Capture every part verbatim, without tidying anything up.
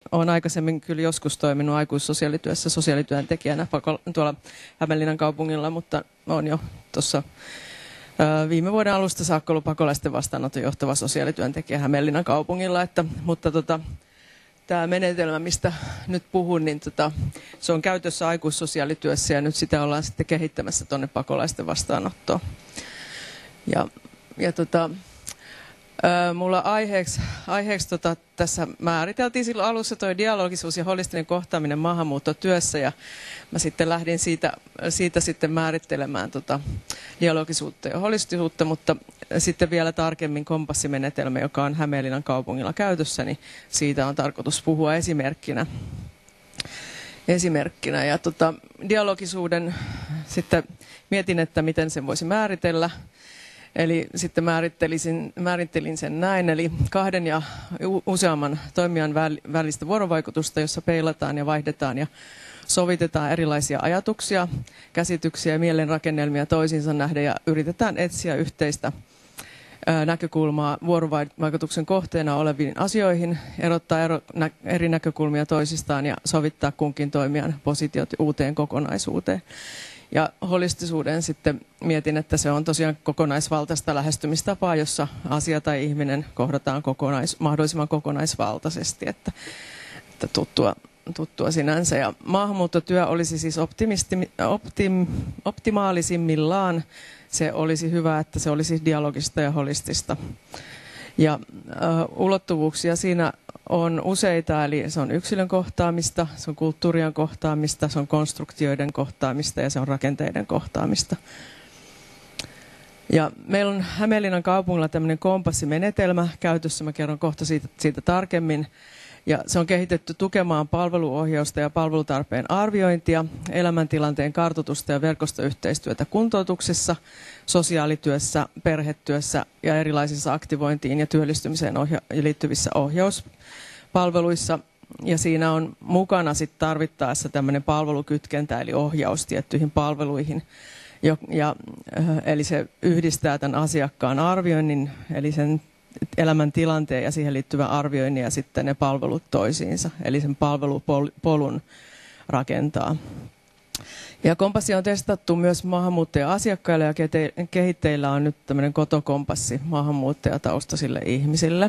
olen aikaisemmin kyllä joskus toiminut aikuissosiaalityössä sosiaalityöntekijänä tuolla Hämeenlinnan kaupungilla, mutta olen jo tuossa viime vuoden alusta saakka ollut pakolaisten vastaanoton johtava sosiaalityöntekijä Hämeenlinnan kaupungilla. Että, mutta tota, tämä menetelmä, mistä nyt puhun, niin tota, se on käytössä aikuissosiaalityössä ja nyt sitä ollaan sitten kehittämässä tuonne pakolaisten vastaanottoon. Ja, ja tota, ää, mulla aiheeksi, aiheeksi tota, tässä määriteltiin silloin alussa tuo dialogisuus ja holistinen kohtaaminen maahanmuuttotyössä ja mä sitten lähdin siitä, siitä sitten määrittelemään tota dialogisuutta ja holistisuutta, mutta sitten vielä tarkemmin kompassimenetelmä, joka on Hämeenlinnan kaupungilla käytössä, niin siitä on tarkoitus puhua esimerkkinä. esimerkkinä. Ja tota, dialogisuuden sitten mietin, että miten sen voisi määritellä. Eli sitten määrittelin, määrittelin sen näin, eli kahden ja useamman toimijan välistä vuorovaikutusta, jossa peilataan ja vaihdetaan ja sovitetaan erilaisia ajatuksia, käsityksiä ja mielenrakennelmia toisiinsa nähden ja yritetään etsiä yhteistä näkökulmaa vuorovaikutuksen kohteena oleviin asioihin, erottaa ero, nä, eri näkökulmia toisistaan ja sovittaa kunkin toimijan positiot uuteen kokonaisuuteen. Ja holistisuuden sitten mietin, että se on tosiaan kokonaisvaltaista lähestymistapaa, jossa asia tai ihminen kohdataan kokonais, mahdollisimman kokonaisvaltaisesti, että, että tuttua, tuttua sinänsä. Ja maahanmuuttotyö olisi siis optim, optimaalisimmillaan. Se olisi hyvä, että se olisi dialogista ja holistista. Ja uh, ulottuvuuksia siinä on useita, eli se on yksilön kohtaamista, se on kulttuurien kohtaamista, se on konstruktioiden kohtaamista ja se on rakenteiden kohtaamista. Ja meillä on Hämeenlinnan kaupungilla tämmöinen kompassimenetelmä käytössä, mä kerron kohta siitä, siitä tarkemmin. Ja se on kehitetty tukemaan palveluohjausta ja palvelutarpeen arviointia, elämäntilanteen kartoitusta ja verkostoyhteistyötä kuntoutuksessa, sosiaalityössä, perhetyössä ja erilaisissa aktivointiin ja työllistymiseen ohja- liittyvissä ohjauspalveluissa. Ja siinä on mukana sit tarvittaessa tämmöinen palvelukytkentä eli ohjaus tiettyihin palveluihin. Ja, ja, eli se yhdistää tämän asiakkaan arvioinnin, eli sen elämäntilanteen ja siihen liittyvän arvioinnin ja sitten ne palvelut toisiinsa, eli sen palvelupolun rakentaa. Ja kompassi on testattu myös maahanmuuttaja-asiakkaille ja kehitteillä on nyt tämmöinen kotokompassi maahanmuuttajataustaisille ihmisille.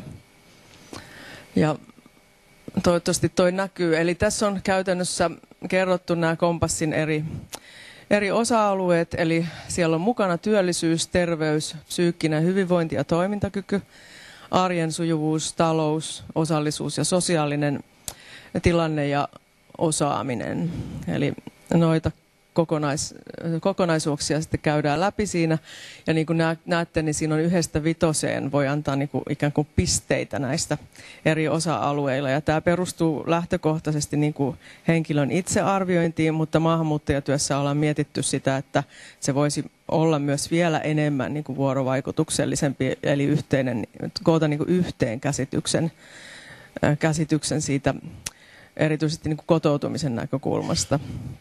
Ja toivottavasti toi näkyy. Eli tässä on käytännössä kerrottu nämä kompassin eri, eri osa-alueet, eli siellä on mukana työllisyys, terveys, psyykkinen hyvinvointi ja toimintakyky, arjen sujuvuus, talous, osallisuus ja sosiaalinen tilanne ja osaaminen. Eli noita kokonais, kokonaisuuksia sitten käydään läpi siinä. Ja niin kuin näette, niin siinä on yhdestä vitoseen voi antaa niin kuin ikään kuin pisteitä näistä eri osa-alueilla. Ja tämä perustuu lähtökohtaisesti niin kuin henkilön itsearviointiin, mutta maahanmuuttajatyössä ollaan mietitty sitä, että se voisi olla myös vielä enemmän niin kuin vuorovaikutuksellisempi, eli yhteinen, koota niin kuin yhteen käsityksen, käsityksen siitä erityisesti niin kuin kotoutumisen näkökulmasta.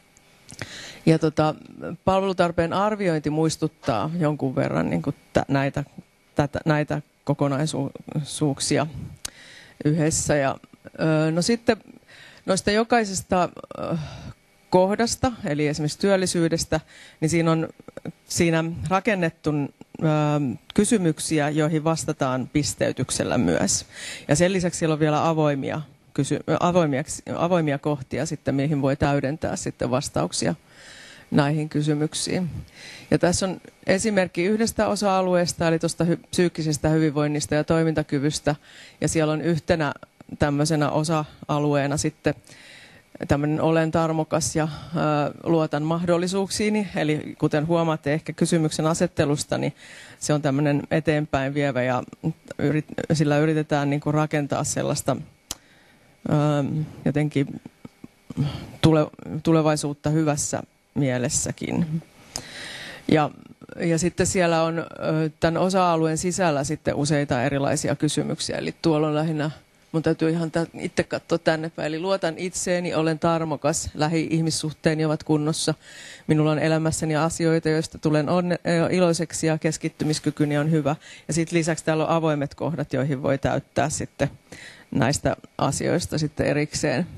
Ja tota, palvelutarpeen arviointi muistuttaa jonkun verran niin kuin t- näitä, tätä, näitä kokonaisuuksia yhdessä. Ja, ö, no sitten noista jokaisesta ö, kohdasta, eli esimerkiksi työllisyydestä, niin siinä on siinä rakennettu ö, kysymyksiä, joihin vastataan pisteytyksellä myös. Ja sen lisäksi siellä on vielä avoimia, kysy- avoimia, avoimia kohtia, sitten, mihin voi täydentää sitten vastauksia näihin kysymyksiin. Ja tässä on esimerkki yhdestä osa-alueesta, eli tuosta hy- psyykkisestä hyvinvoinnista ja toimintakyvystä. Ja siellä on yhtenä tämmöisenä osa-alueena sitten tämmöinen olen tarmokas ja ä, luotan mahdollisuuksiini. Eli kuten huomaatte ehkä kysymyksen asettelusta, niin se on tämmöinen eteenpäin vievä ja yrit, sillä yritetään niin kuin rakentaa sellaista ä, jotenkin tule, tulevaisuutta hyvässä mielessäkin. Ja, ja sitten siellä on tämän osa-alueen sisällä sitten useita erilaisia kysymyksiä. Eli tuolla on lähinnä, mun täytyy ihan itse katsoa tänne päin. Eli luotan itseeni, olen tarmokas, lähi-ihmissuhteeni ovat kunnossa. Minulla on elämässäni asioita, joista tulen onne, iloiseksi ja keskittymiskykyni on hyvä. Ja sitten lisäksi täällä on avoimet kohdat, joihin voi täyttää sitten näistä asioista sitten erikseen.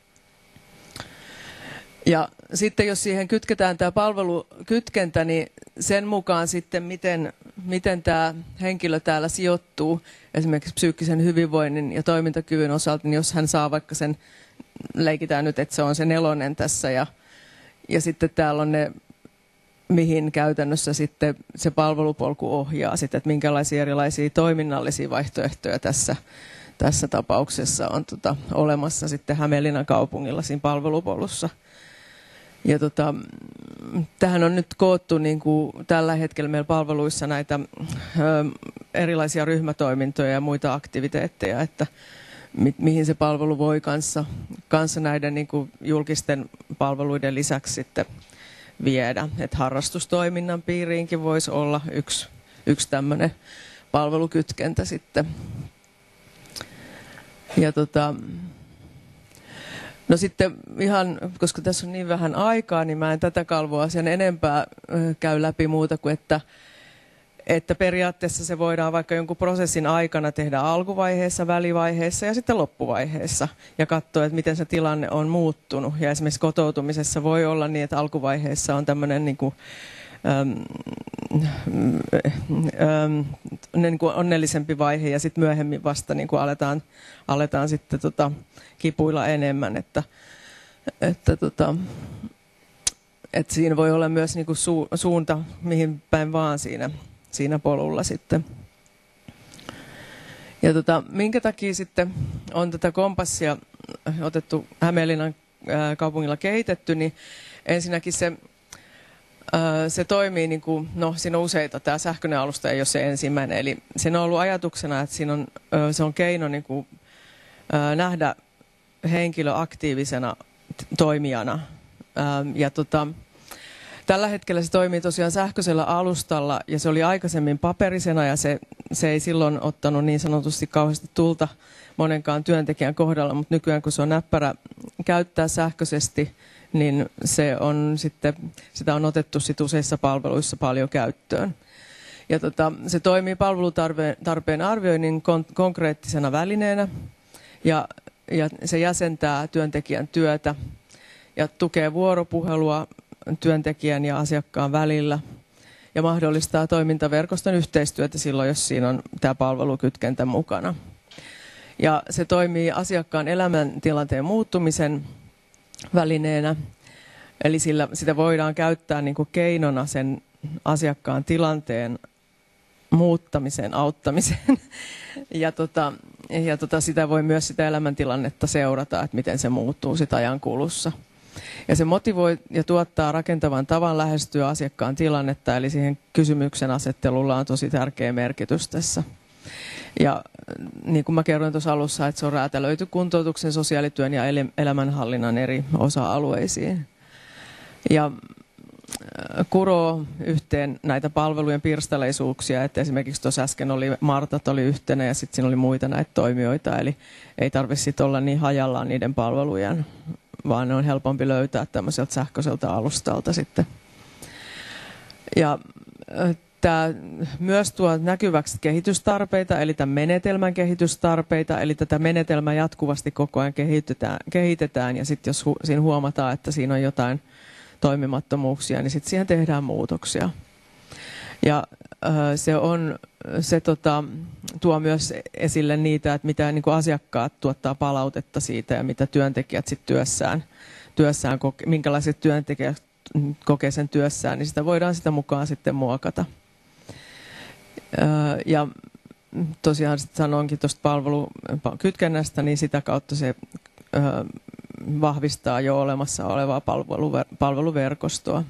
Ja sitten jos siihen kytketään tämä palvelukytkentä, niin sen mukaan sitten miten, miten tämä henkilö täällä sijoittuu esimerkiksi psyykkisen hyvinvoinnin ja toimintakyvyn osalta, niin jos hän saa vaikka sen, leikitään nyt, että se on se nelonen tässä ja, ja sitten täällä on ne, mihin käytännössä sitten se palvelupolku ohjaa sitten, että minkälaisia erilaisia toiminnallisia vaihtoehtoja tässä, tässä tapauksessa on tota, olemassa sitten Hämeenlinnan kaupungilla siinä palvelupolussa. Ja tota, tähän on nyt koottu niin kuin tällä hetkellä meillä palveluissa näitä ö, erilaisia ryhmätoimintoja ja muita aktiviteetteja, että mi, mihin se palvelu voi kanssa, kanssa näiden niin kuin julkisten palveluiden lisäksi sitten viedä. Että harrastustoiminnan piiriinkin voisi olla yksi, yksi tämmöinen palvelukytkentä sitten. Ja tota... No sitten ihan, koska tässä on niin vähän aikaa, niin mä en tätä kalvoa sen enempää käy läpi muuta kuin, että, että periaatteessa se voidaan vaikka jonkun prosessin aikana tehdä alkuvaiheessa, välivaiheessa ja sitten loppuvaiheessa ja katsoa, että miten se tilanne on muuttunut. Ja esimerkiksi kotoutumisessa voi olla niin, että alkuvaiheessa on tämmöinen niin kuin, äm, äm, niin kuin onnellisempi vaihe ja sitten myöhemmin vasta niin kuin aletaan, aletaan sitten tota, kipuilla enemmän, että, että, tota, että siinä voi olla myös niin kuin su, suunta mihin päin vaan siinä, siinä polulla sitten. Ja tota, minkä takia sitten on tätä kompassia otettu Hämeenlinnan ää, kaupungilla kehitetty, niin ensinnäkin se Se toimii, niin kuin, no siinä on useita, tämä sähköinen alusta ei ole se ensimmäinen, eli siinä on ollut ajatuksena, että siinä on, se on keino niin kuin, nähdä henkilö aktiivisena toimijana. Ja tota, tällä hetkellä se toimii tosiaan sähköisellä alustalla ja se oli aikaisemmin paperisena ja se, se ei silloin ottanut niin sanotusti kauheasti tulta monenkaan työntekijän kohdalla, mutta nykyään kun se on näppärä käyttää sähköisesti, niin se on sitten, sitä on otettu sit useissa palveluissa paljon käyttöön. Ja tota, se toimii palvelutarpeen arvioinnin kon- konkreettisena välineenä ja, ja se jäsentää työntekijän työtä ja tukee vuoropuhelua työntekijän ja asiakkaan välillä ja mahdollistaa toimintaverkoston yhteistyötä silloin, jos siinä on tämä palvelukytkentä mukana. Ja se toimii asiakkaan elämäntilanteen muuttumisen välineenä, eli sillä, sitä voidaan käyttää niin kuin keinona sen asiakkaan tilanteen muuttamiseen, auttamiseen. Ja, tota, ja tota, sitä voi myös sitä elämäntilannetta seurata, että miten se muuttuu sitä ajan kulussa. Ja se motivoi ja tuottaa rakentavan tavan lähestyä asiakkaan tilannetta, eli siihen kysymyksen asettelulla on tosi tärkeä merkitys tässä. Ja niin kuin mä kerroin tuossa alussa, että se on räätälöity kuntoutuksen, sosiaalityön ja elämänhallinnan eri osa-alueisiin. Ja kuroo yhteen näitä palvelujen pirstaleisuuksia, että esimerkiksi tuossa äsken oli Martat oli yhtenä ja sitten siinä oli muita näitä toimijoita, eli ei tarvitse sitten olla niin hajallaan niiden palvelujen, vaan ne on helpompi löytää tämmöiseltä sähköiseltä alustalta sitten. Ja tämä myös tuo näkyväksi kehitystarpeita, eli tämän menetelmän kehitystarpeita, eli tätä menetelmää jatkuvasti koko ajan kehitetään, kehitetään ja sitten jos hu, siinä huomataan, että siinä on jotain toimimattomuuksia, niin sitten siihen tehdään muutoksia. Ja äh, se, on, se tota, tuo myös esille niitä, että mitä niin kuin asiakkaat tuottaa palautetta siitä ja mitä työntekijät sitten työssään, työssään koke, minkälaiset työntekijät kokee sen työssään, niin sitä voidaan sitä mukaan sitten muokata. Ja tosiaan sanoinkin tuosta palvelukytkennästä, niin sitä kautta se vahvistaa jo olemassa olevaa palveluverkostoa.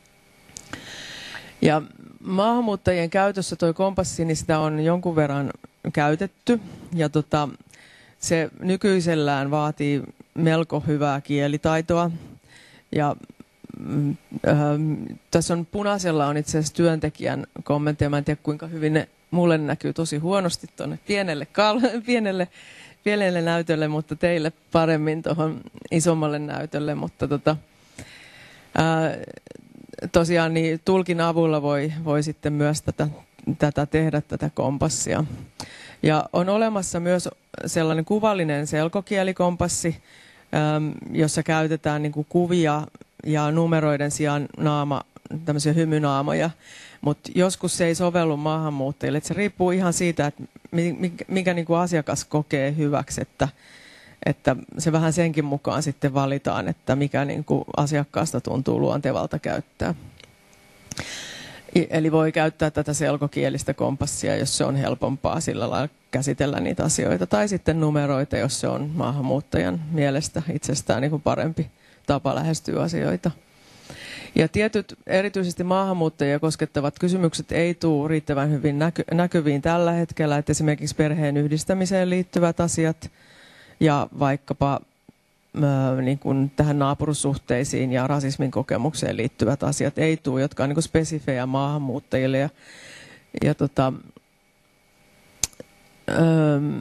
Ja maahanmuuttajien käytössä tuo kompassi, niin sitä on jonkun verran käytetty. Ja tota, se nykyisellään vaatii melko hyvää kielitaitoa. Ja Ähm, tässä on punaisella on itse asiassa työntekijän kommentteja. Mä en tiedä kuinka hyvin ne mulle näkyy tosi huonosti tuonne pienelle, kal- pienelle, pienelle näytölle, mutta teille paremmin tuohon isommalle näytölle. Mutta tota, ää, tosiaan niin tulkin avulla voi, voi sitten myös tätä, tätä tehdä, tätä kompassia. Ja on olemassa myös sellainen kuvallinen selkokielikompassi, jossa käytetään niin kuin kuvia ja numeroiden sijaan naama, tämmöisiä hymynaamoja. Mutta joskus se ei sovellu maahanmuuttajille. Et se riippuu ihan siitä, että mikä, mikä niin kuin asiakas kokee hyväksi, että, että se vähän senkin mukaan sitten valitaan, että mikä niin kuin asiakkaasta tuntuu luontevalta käyttää. Eli voi käyttää tätä selkokielistä kompassia, jos se on helpompaa sillä lailla käsitellä niitä asioita. Tai sitten numeroita, jos se on maahanmuuttajan mielestä itsestään niin kuin parempi tapa lähestyä asioita. Ja tietyt erityisesti maahanmuuttajia koskettavat kysymykset ei tule riittävän hyvin näky- näkyviin tällä hetkellä. Että esimerkiksi perheen yhdistämiseen liittyvät asiat ja vaikkapa niin kuin tähän naapurussuhteisiin ja rasismin kokemukseen liittyvät asiat ei tule, jotka on niin kuin spesifejä maahanmuuttajille. Ja, ja tota, ähm,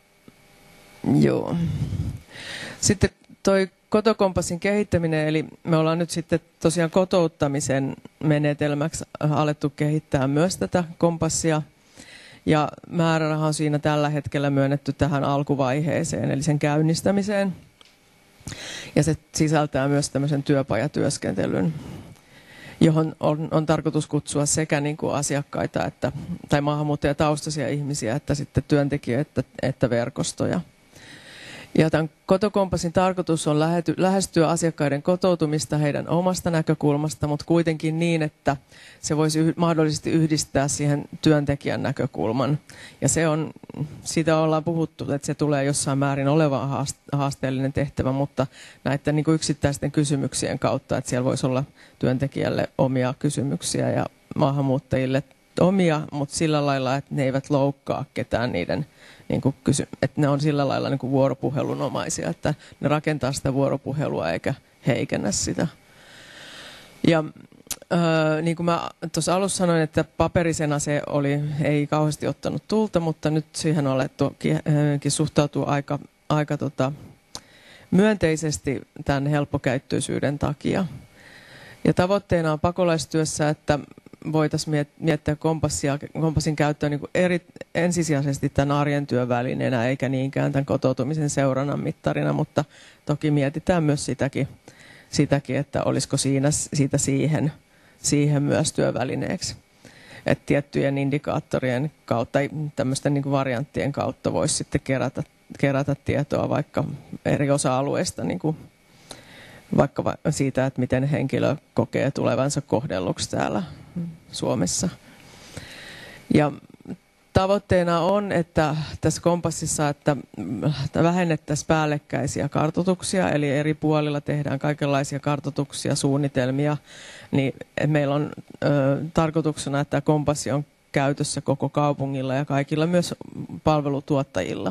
joo. Sitten toi kotokompassin kehittäminen, eli me ollaan nyt sitten tosiaan kotouttamisen menetelmäksi alettu kehittää myös tätä kompassia. Ja määräraha on siinä tällä hetkellä myönnetty tähän alkuvaiheeseen, eli sen käynnistämiseen. Ja se sisältää myös tämmöisen työpajatyöskentelyn, johon on, on tarkoitus kutsua sekä niin kuin asiakkaita että, tai maahanmuuttajataustaisia ihmisiä, että sitten työntekijöitä että, että verkostoja. Ja tämän kotokompassin tarkoitus on lähety, lähestyä asiakkaiden kotoutumista heidän omasta näkökulmasta, mutta kuitenkin niin, että se voisi yh, mahdollisesti yhdistää siihen työntekijän näkökulman. Ja se on, siitä ollaan puhuttu, että se tulee jossain määrin olevan haasteellinen tehtävä, mutta näiden niin kuin yksittäisten kysymyksien kautta, että siellä voisi olla työntekijälle omia kysymyksiä ja maahanmuuttajille omia, mutta sillä lailla, että ne eivät loukkaa ketään niiden, niin kuin kysy- että ne on sillä lailla niin kuin vuoropuhelunomaisia, että ne rakentaa sitä vuoropuhelua eikä heikennä sitä. Ja äh, niin kuin mä tuossa alussa sanoin, että paperisena se oli, ei kauheasti ottanut tulta, mutta nyt siihen on alettu suhtautua aika, aika tota, myönteisesti tämän helppokäyttöisyyden takia. Ja tavoitteena on pakolaistyössä, että voitaisiin miettiä kompassia, kompassin käyttöä niin kuin eri, ensisijaisesti tämän arjen työvälineenä, eikä niinkään tämän kotoutumisen seurannan mittarina, mutta toki mietitään myös sitäkin, sitäkin että olisiko siinä, siitä siihen, siihen myös työvälineeksi. Että tiettyjen indikaattorien kautta, tämmöisten niin kuin varianttien kautta voisi sitten kerätä, kerätä tietoa vaikka eri osa-alueista, niin kuin vaikka siitä, että miten henkilö kokee tulevansa kohdelluksi täällä Suomessa. Ja tavoitteena on, että tässä kompassissa, että vähennettäisiin päällekkäisiä kartoituksia, eli eri puolilla tehdään kaikenlaisia kartoituksia, suunnitelmia, niin meillä on ö, tarkoituksena, että kompassi on käytössä koko kaupungilla ja kaikilla myös palvelutuottajilla,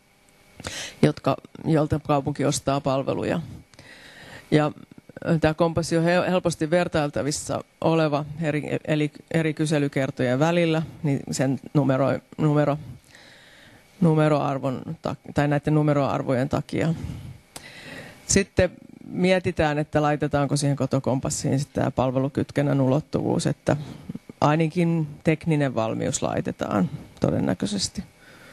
jotka, jolta kaupunki ostaa palveluja. Ja tämä kompassi on helposti vertailtavissa oleva eri, eli eri kyselykertojen välillä, niin sen numero, numero, numeroarvon, tai näiden numeroarvojen takia. Sitten mietitään, että laitetaanko siihen kotokompassiin sitten tämä palvelukytkennän ulottuvuus, että ainakin tekninen valmius laitetaan todennäköisesti.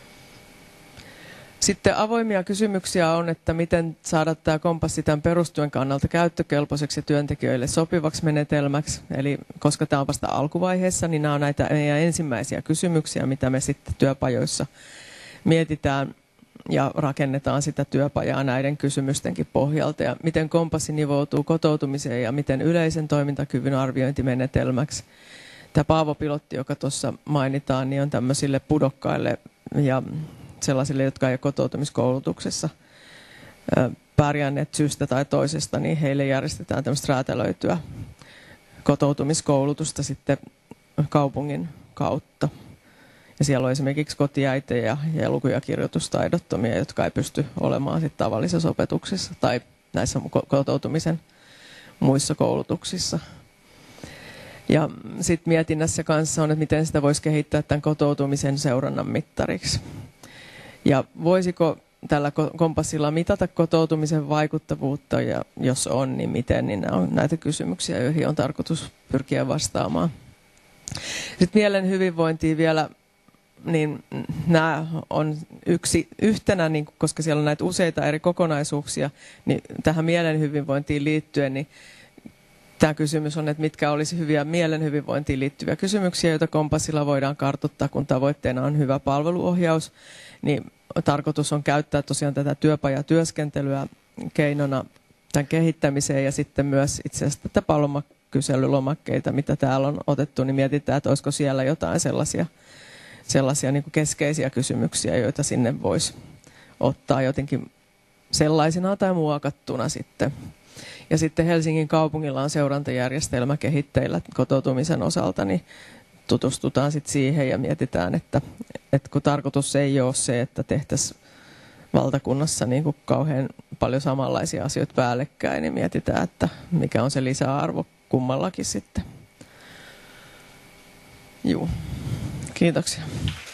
Sitten avoimia kysymyksiä on, että miten saada tämä kompassi tämän perustyön kannalta käyttökelpoiseksi ja työntekijöille sopivaksi menetelmäksi. Eli koska tämä on vasta alkuvaiheessa, niin nämä on näitä meidän ensimmäisiä kysymyksiä, mitä me sitten työpajoissa mietitään ja rakennetaan sitä työpajaa näiden kysymystenkin pohjalta. Ja miten kompassi nivoutuu kotoutumiseen ja miten yleisen toimintakyvyn arviointimenetelmäksi. Tämä Paavo-pilotti, joka tuossa mainitaan, niin on tämmöisille pudokkaille ja sellaisille, jotka ei ole kotoutumiskoulutuksessa pärjänneet syystä tai toisesta, niin heille järjestetään tämmöistä räätälöityä kotoutumiskoulutusta sitten kaupungin kautta. Ja siellä on esimerkiksi kotiäitejä ja luku- ja kirjoitustaidottomia, jotka ei pysty olemaan sitten tavallisessa opetuksessa tai näissä kotoutumisen muissa koulutuksissa. Ja sitten mietinnässä kanssa on, että miten sitä voisi kehittää tämän kotoutumisen seurannan mittariksi. Ja voisiko tällä kompassilla mitata kotoutumisen vaikuttavuutta, ja jos on, niin miten, niin nämä on näitä kysymyksiä, joihin on tarkoitus pyrkiä vastaamaan. Sitten mielen hyvinvointiin vielä niin nämä on yksi, yhtenä, niin koska siellä on näitä useita eri kokonaisuuksia, niin tähän mielen hyvinvointiin liittyen, niin tämä kysymys on, että mitkä olisi hyviä mielen hyvinvointiin liittyviä kysymyksiä, joita Kompassilla voidaan kartoittaa, kun tavoitteena on hyvä palveluohjaus. Niin tarkoitus on käyttää tosiaan tätä työpajatyöskentelyä keinona tämän kehittämiseen ja sitten myös itse asiassa tätä palomakyselylomakkeita, mitä täällä on otettu, niin mietitään, että olisiko siellä jotain sellaisia, sellaisia niin kuin keskeisiä kysymyksiä, joita sinne voisi ottaa jotenkin sellaisena tai muokattuna sitten. Ja sitten Helsingin kaupungilla on seurantajärjestelmä kehitteillä kotoutumisen osalta, niin tutustutaan sitten siihen ja mietitään, että, että kun tarkoitus ei ole se, että tehtäisiin valtakunnassa niin kuin kauhean paljon samanlaisia asioita päällekkäin, niin mietitään, että mikä on se lisäarvo kummallakin sitten. Juu, kiitoksia.